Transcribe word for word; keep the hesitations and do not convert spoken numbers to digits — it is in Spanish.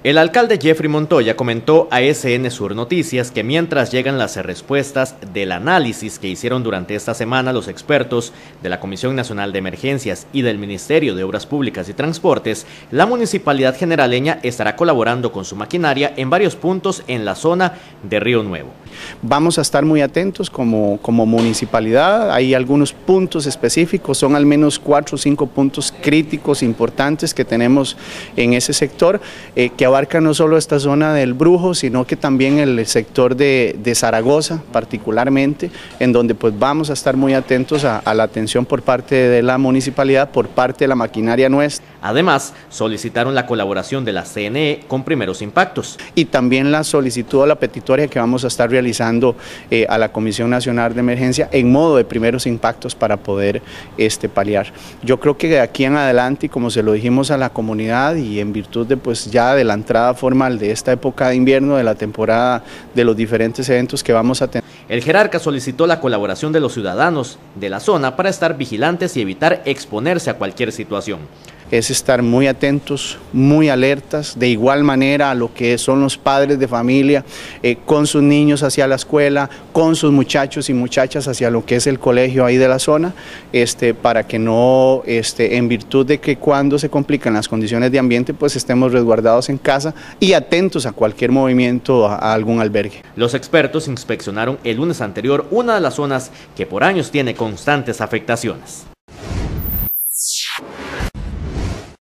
El alcalde Jeffrey Montoya comentó a S N Sur Noticias que mientras llegan las respuestas del análisis que hicieron durante esta semana los expertos de la Comisión Nacional de Emergencias y del Ministerio de Obras Públicas y Transportes, la Municipalidad Generaleña estará colaborando con su maquinaria en varios puntos en la zona de Río Nuevo. Vamos a estar muy atentos como, como municipalidad. Hay algunos puntos específicos, son al menos cuatro o cinco puntos críticos importantes que tenemos en ese sector, eh, que abarca no solo esta zona del Brujo, sino que también el sector de, de Zaragoza particularmente, en donde pues vamos a estar muy atentos a, a la atención por parte de la municipalidad, por parte de la maquinaria nuestra. Además, solicitaron la colaboración de la C N E con Primeros Impactos. Y también la solicitud o la petitoria que vamos a estar realizando eh, a la Comisión Nacional de Emergencia en modo de primeros impactos para poder este, paliar. Yo creo que de aquí en adelante, y como se lo dijimos a la comunidad y en virtud de pues ya de la entrada formal de esta época de invierno, de la temporada de los diferentes eventos que vamos a tener. El jerarca solicitó la colaboración de los ciudadanos de la zona para estar vigilantes y evitar exponerse a cualquier situación. Es estar muy atentos, muy alertas, de igual manera a lo que son los padres de familia, eh, con sus niños hacia la escuela, con sus muchachos y muchachas hacia lo que es el colegio ahí de la zona, este, para que no, este, en virtud de que cuando se complican las condiciones de ambiente, pues estemos resguardados en casa y atentos a cualquier movimiento a, a algún albergue. Los expertos inspeccionaron el lunes anterior una de las zonas que por años tiene constantes afectaciones.